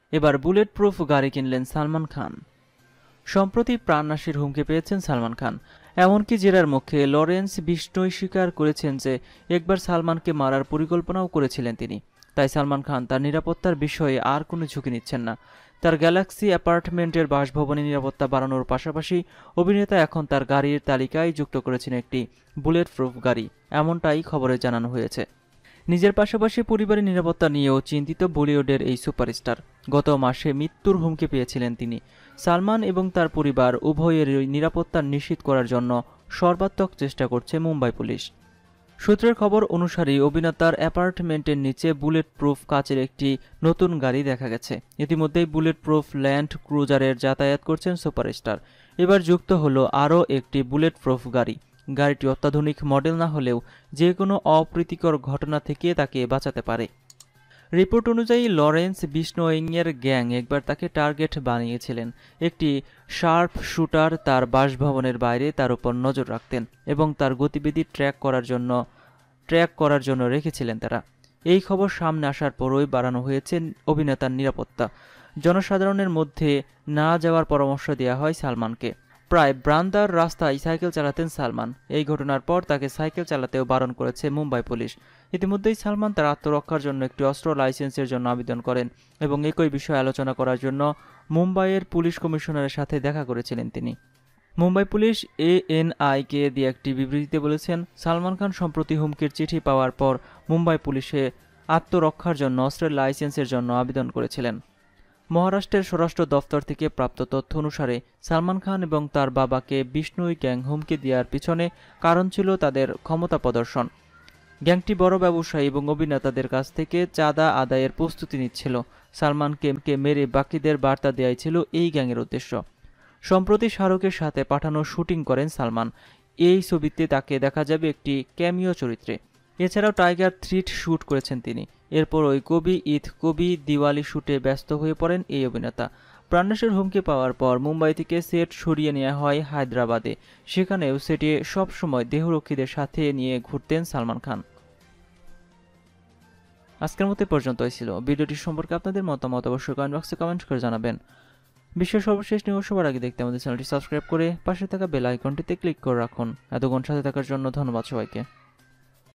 এবার bullet proof গাড়ি কিনলেন সালমান খান। সম্প্রতি প্রাণনাশের হুমকি পেয়েছেন সালমান খান। এমনকি জেরার মুখে লরেন্স বিষ্ণোই স্বীকার করেছেন যে একবার সালমানকে মারার পরিকল্পনাও করেছিলেন তিনি। তাই সালমান খান তার নিরাপত্তার বিষয়ে আর কোনো ঝুঁকি নিচ্ছেন না। তার গ্যালাক্সি অ্যাপার্টমেন্টের বাসভবনে নিরাপত্তা বাড়ানোর পাশাপাশি অভিনেতা এখন তার গাড়ির তালিকায় যুক্ত করেছেন একটি বুলেট প্রুফ গাড়ি, এমনটাই খবরে জানানো হয়েছে। নিজের পাশাপাশি পরিবারের নিরাপত্তা নিয়েও চিন্তিত বলিউডের এই সুপারস্টার। গত মাসে মৃত্যুর হুমকি পেয়েছিলেন তিনি। সালমান এবং তার পরিবার উভয়েরই নিরাপত্তা নিশ্চিত করার জন্য সর্বাত্মক চেষ্টা করছে মুম্বাই পুলিশ। সূত্রের খবর অনুসারে অভিনেতার অ্যাপার্টমেন্টের নিচে বুলেট প্রুফ কাচের একটি নতুন গাড়ি দেখা গেছে। ইতিমধ্যেই বুলেট প্রুফ ল্যান্ড ক্রুজারের যাতায়াত করছেন সুপারস্টার। এবার যুক্ত হলো আরও একটি বুলেট প্রুফ গাড়ি। গাড়িটি অত্যাধুনিক মডেল না হলেও যে কোনো অপ্রীতিকর ঘটনা থেকে তাকে বাঁচাতে পারে। রিপোর্ট অনুযায়ী লরেন্স বিষ্ণোইয়ের গ্যাং একবার তাকে টার্গেট বানিয়েছিলেন। একটি শার্প শুটার তার বাসভবনের বাইরে তার উপর নজর রাখতেন এবং তার গতিবিধি ট্র্যাক করার জন্য রেখেছিলেন তারা। এই খবর সামনে আসার পরই বাড়ানো হয়েছে অভিনেতার নিরাপত্তা। জনসাধারণের মধ্যে না যাওয়ার পরামর্শ দেওয়া হয় সালমানকে। প্রায় ব্রান্দার রাস্তায় সাইকেল চালাতেন সালমান। এই ঘটনার পর তাকে সাইকেল চালাতেও বারণ করেছে মুম্বাই পুলিশ। ইতিমধ্যেই সালমান তার আত্মরক্ষার জন্য একটি অস্ত্র লাইসেন্সের জন্য আবেদন করেন এবং একই বিষয়ে আলোচনা করার জন্য মুম্বাইয়ের পুলিশ কমিশনারের সাথে দেখা করেছিলেন তিনি। মুম্বাই পুলিশ ANI-কে দিয়ে একটি বিবৃতিতে বলেছেন, সালমান খান সম্প্রতি হুমকির চিঠি পাওয়ার পর মুম্বাই পুলিশে আত্মরক্ষার জন্য অস্ত্রের লাইসেন্সের জন্য আবেদন করেছিলেন। মহারাষ্ট্রের স্বরাষ্ট্র দফতর থেকে প্রাপ্ত তথ্য অনুসারে সালমান খান এবং তার বাবাকে বিষ্ণুই গ্যাং হুমকি দেওয়ার পিছনে কারণ ছিল তাদের ক্ষমতা প্রদর্শন। গ্যাংটি বড় ব্যবসায়ী এবং অভিনেতাদের কাছ থেকে চাঁদা আদায়ের প্রস্তুতি নিচ্ছিল। সালমানকে মেরে বাকিদের বার্তা দেওয়াই ছিল এই গ্যাংয়ের উদ্দেশ্য। সম্প্রতি শাহরুখের সাথে পাঠানো শুটিং করেন সালমান। এই ছবিতে তাকে দেখা যাবে একটি ক্যামিও চরিত্রে। এছাড়াও টাইগার থ্রিট শ্যুট করেছেন তিনি। এরপর ওই কবি ঈদ কবি দিওয়ালি শ্যুটে ব্যস্ত হয়ে পড়েন এই অভিনেতা। প্রাণনাশের হুমকি পাওয়ার পর মুম্বাই থেকে সেট সরিয়ে নেওয়া হয় হায়দ্রাবাদে। সেখানেও সেটে সবসময় দেহরক্ষীদের সাথে নিয়ে ঘুরতেন সালমান খান। আজকের মতো পর্যন্তই ছিল। ভিডিওটি সম্পর্কে আপনাদের মতামত অবশ্যই কমেন্ট বক্সে কমেন্ট করে জানাবেন। বিশ্বের সর্বশেষ নিউজ সবার আগে দেখতে আমাদের চ্যানেলটি সাবস্ক্রাইব করে পাশে থাকা বেল আইকনটিতে ক্লিক করে রাখুন। এতক্ষণ সাথে থাকার জন্য ধন্যবাদ সবাইকে।